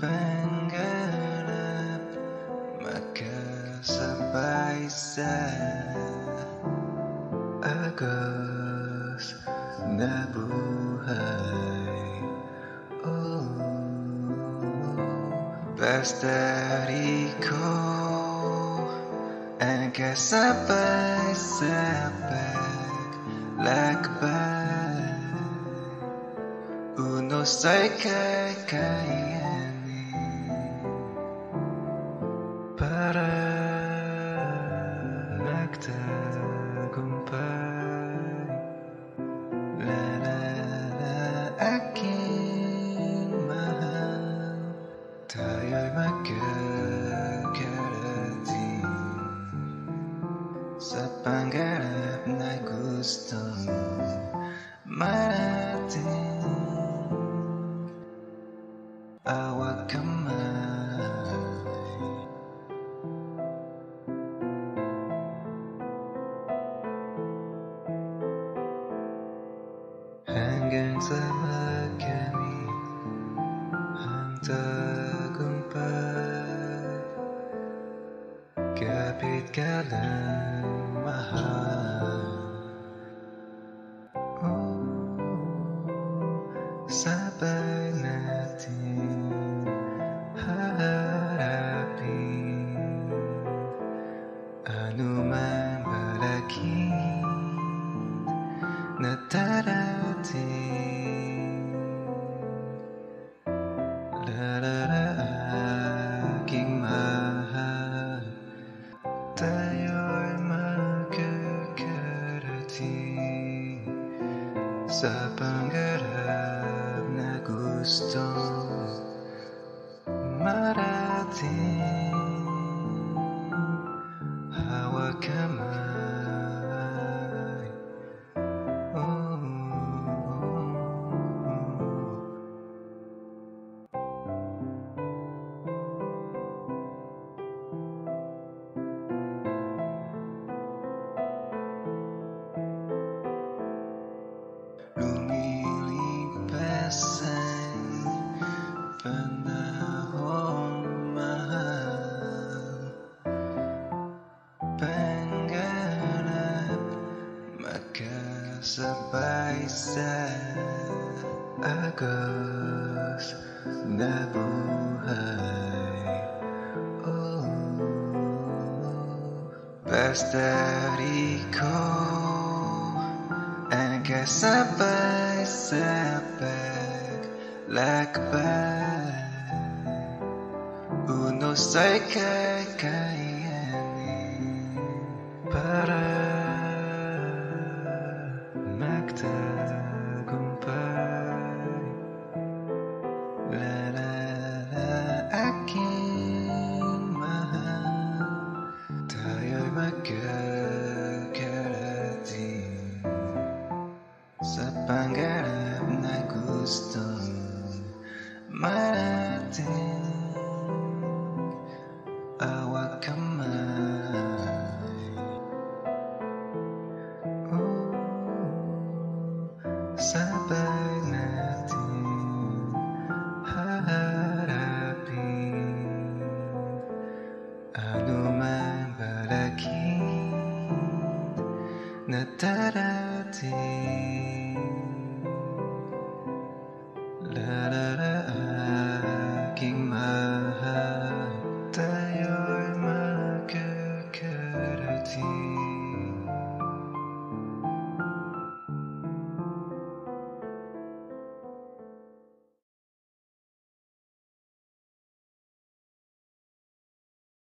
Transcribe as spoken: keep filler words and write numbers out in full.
Pangarap, makasabay sa agos na buhay. Oh, basta't ikaw ang kasabay sa paglakbay. Unos ay kakayanin para magtagumpay. La la la, aking mahal, tayo'y makakarating sa pangarap na gustong marating. Hawak, kamay, hanggang sa makamit ang tagumpay. Kapit ka lang, mahal. Oh, sabay natin haharapin anumang balakid na darating. La la la, aking mahal, tayo'y makakarating sa pangarap na gustong marating. Hawak, kamay. Oh, lumilipas ang panahon, mahal. Pangarap, makasabay sa agos na buhay. Oh, basta't ikaw ang kasabay sa paglakbay. Unos ay kakayanin para magtagumpay. La la la, aking mahal, tayo'y makakarating sa pangarap na gustong marating. Hawak, kamay. Oh, sabay natin haharapin anumang balakid na darating.